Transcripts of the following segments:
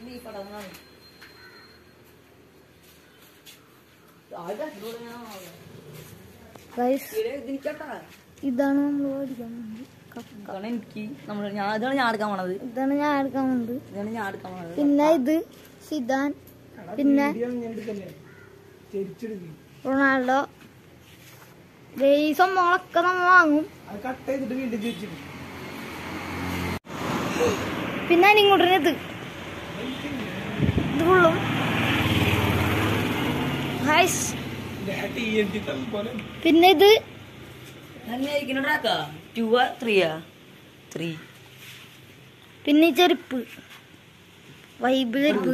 ഇതാണ് നമ്മൾ ഓടിക്കാൻ പിന്നെ ഇത് സിദാൻ, പിന്നെ റൊണാൾഡോ. ഈ സംഭവങ്ങളൊക്കെ നമ്മൾ വാങ്ങും. പിന്നെ ഇങ്ങോട്ടിന് ഇത് ഫുള്ളും പിന്നെ ഇത് പിന്നെ ഈ ചെരുപ്പ് വൈബ് ചെരുപ്പ്.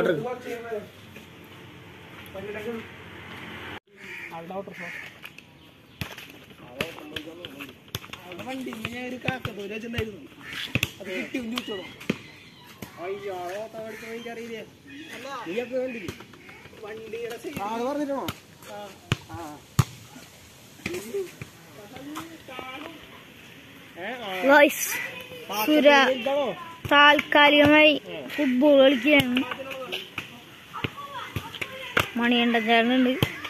സുര താൽക്കാലികമായി ഫുട്ബോൾ കളിക്കുകയാണ്. മണിയണ്ട ചേർന്നുണ്ട്.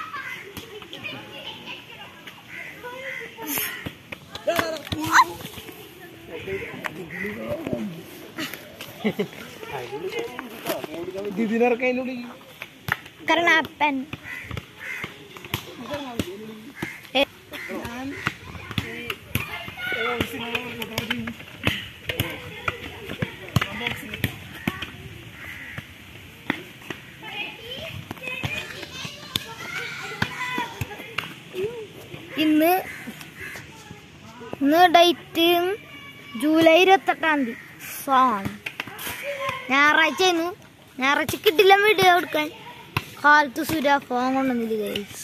കരണാപ്പൻ ഇന്ന് ഡേറ്റ് ജൂലൈ 28 സോൺ ഞായറാഴ്ച ആയിരുന്നു. ഞായറാഴ്ച കിട്ടില്ല വീഡിയോ എടുക്കാൻ. കാലത്ത് സുര ഫോൺ കൊണ്ടുവന്നില്ല ഗൈസ്.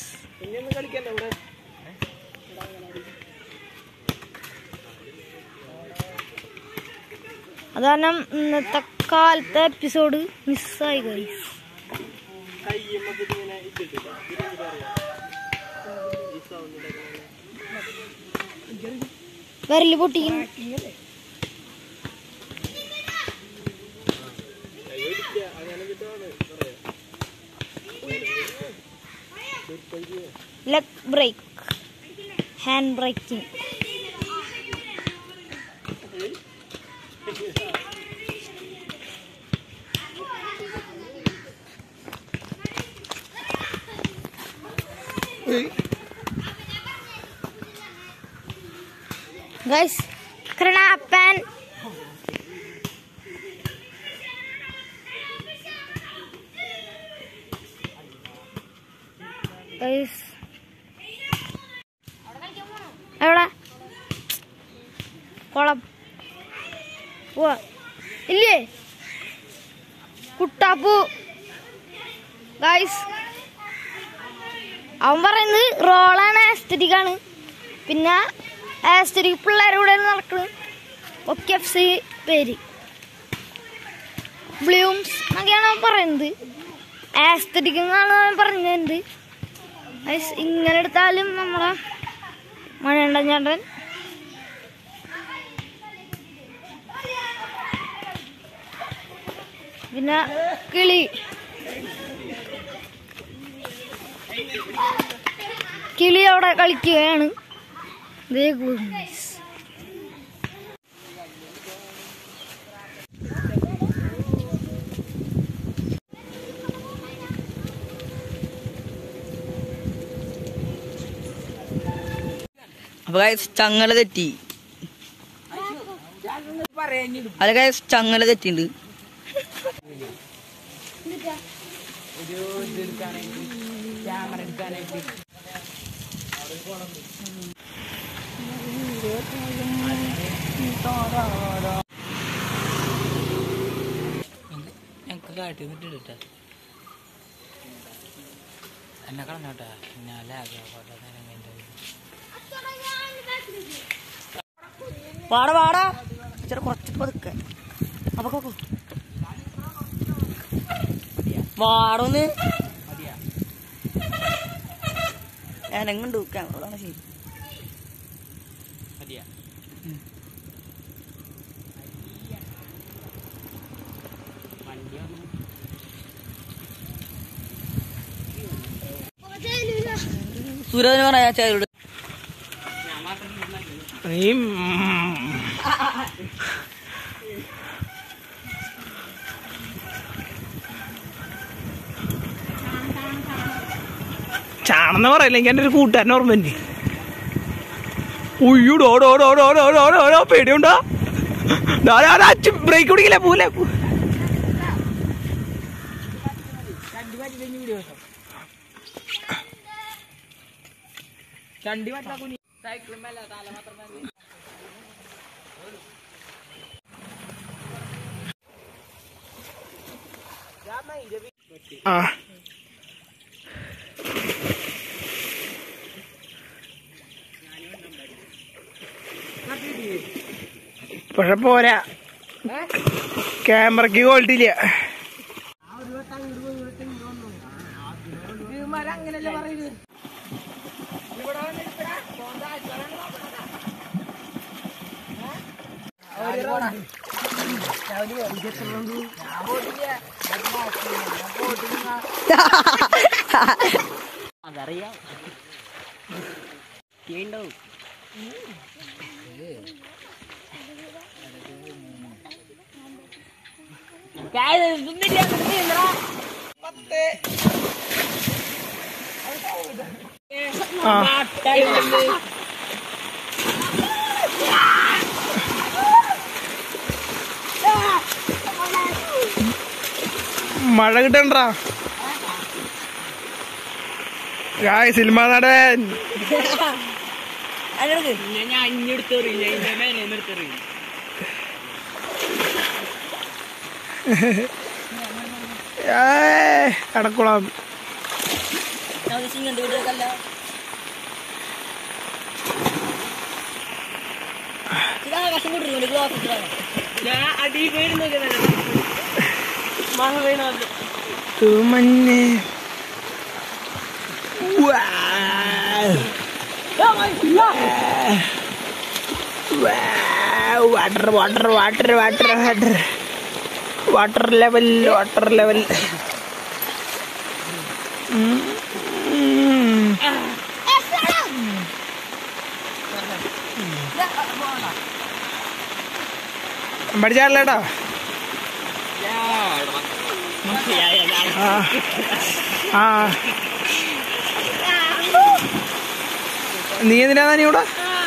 അത് കാരണം ഇന്നത്തെ കാലത്തെ എപ്പിസോഡ് മിസ്സായി ഗൈസ്. വരല് പൊട്ടിക്കുന്നു. Leg break, hand breaking. Guys, Kranapan. Guys, എവിടെ കൊളം ഇല്ലേ കുട്ടാപ്പു? ഗൈസ്, അവൻ പറയുന്നത് റോളാണ്, ആസ്തറ്റിക് ആണ്. പിന്നെ ആസ്തറ്റിക് പിള്ളേരുടെ നടക്കുന്നത് ഒക്കെ FC പേര് ബ്ലൂംസ് എന്നൊക്കെയാണ് അവൻ പറയുന്നത്. ആസ്തറ്റിക് എന്നാണ് അവൻ പറഞ്ഞത്. ഇങ്ങനെ എടുത്താലും നമ്മളെ മഴയണ്ട ചേട്ടൻ പിന്നെ കിളി അവിടെ കളിക്കുകയാണ്. അപ്പൊ ചങ്ങല തെറ്റി. അല്ല ചങ്ങല തെറ്റിണ്ട്. ഞങ്ങക്ക് കാട്ടി വിട്ടിട്ടാ എന്നെ കളഞ്ഞോട്ടാ. വാടാ വാടാ ഇച്ചിരി കുറച്ച് പതുക്കെ. അപ്പൊ വാടൊന്ന് ഞാനെങ്ങുണ്ട് ക്യാമറ ശരി. വണ്ടി സുരേന്ദ്രൻ പറയാ ചേരോട് ചാണെന്ന് പറയില്ല. എനിക്ക് എൻ്റെ ഒരു കൂട്ടുകാരൻ ഓർമ്മ തന്നെ. ഉയ്യോടോടോടോടോടോടോടോ പേടിയുണ്ടോ? ബ്രേക്ക് പിടിക്കില്ല. പോലെ ആ പക്ഷെ പോരാ, ക്യാമറക്ക് ക്വാളിറ്റി ഇല്ല. അതറിയാം. മഴ കിട്ടണ്ട സിനിമ നടൻ. കടക്കുളം മഞ്ഞ് water water water water water water level water level. പഠിച്ചാടല്ലേട്ടോ. ആ നീ എന്തിനാ നീ ഇവിടെ?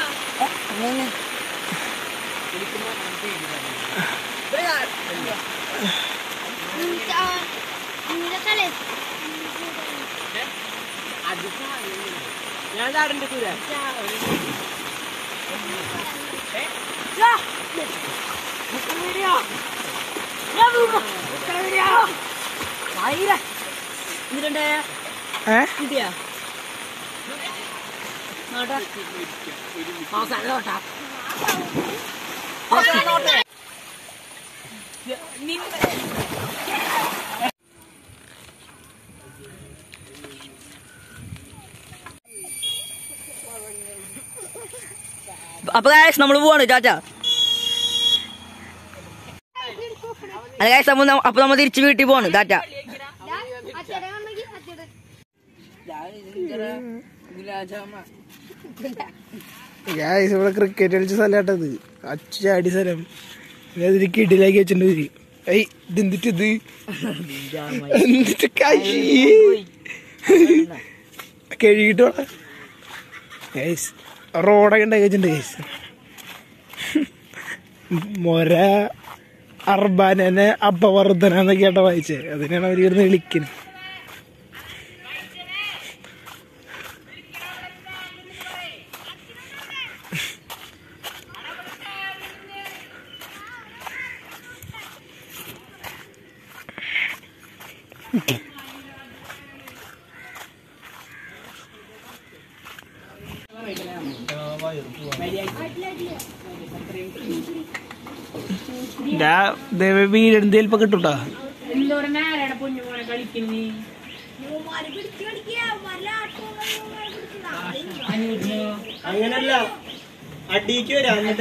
അപ്പൊ ഗായ്സ് നമ്മള് പോവാണ് ചാച്ച. അത് ഗായ്സ് അപ്പൊ നമ്മൾ തിരിച്ച് വീട്ടിൽ പോവാണ് ചാച്ച. ഇവിടെ ക്രിക്കറ്റ് കളിച്ച സ്ഥലമാട്ടത്. അച്ചാടി സ്ഥലം. അതിന് കിടിലാക്കി വെച്ചിട്ടുണ്ട്. ഇതെന്തിട്ട് ഇത് എന്നിട്ട് കഴുകിട്ടോ ഗൈസ്. റോഡൊക്കെ ഉണ്ടാക്കി വെച്ചിട്ടുണ്ട് ഗൈസ്. മൊര അർബാനെ അപവർദ്ധന എന്നൊക്കെയാട്ടോ വായിച്ചത്. അതിനാണ് അവർ ഇരുന്ന് വിളിക്കുന്നത്. വീടെന്ത് ചിലപ്പോ കിട്ടൂട്ടാ. അങ്ങനല്ല, അടിക്ക് വരാം എന്നിട്ട്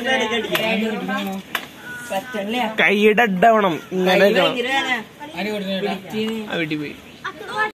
കൈയുടെ അഡാവണം. ഇങ്ങനെ വീട്ടിൽ പോയി